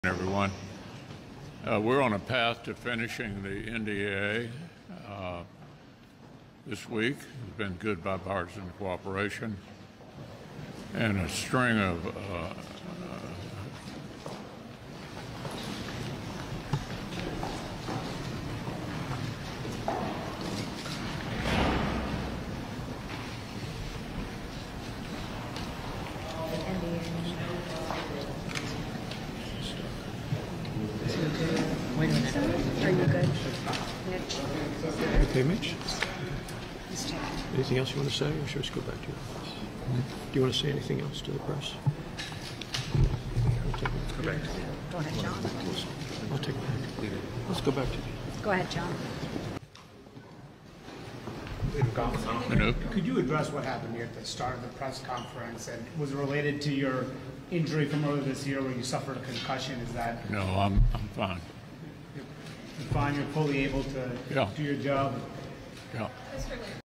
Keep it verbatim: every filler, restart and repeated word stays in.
Everyone. Uh, we're on a path to finishing the N D A uh, this week. It's been good bipartisan cooperation and a string of uh, Wait a minute. Are you good? Mitch? Okay, Mitch. He's checking. Anything else you want to say, or should we just go back to your office? Do you want to say anything else to the press? Go back. Go ahead, John. I'll take it back. Let's go back to you. Go ahead, John. Hello. Could you address what happened here at the start of the press conference, and was it related to your injury from earlier this year where you suffered a concussion? Is that No, I'm I'm fine. you're fine? You're fully able to Yeah. do your job? Yeah. Mister Lee.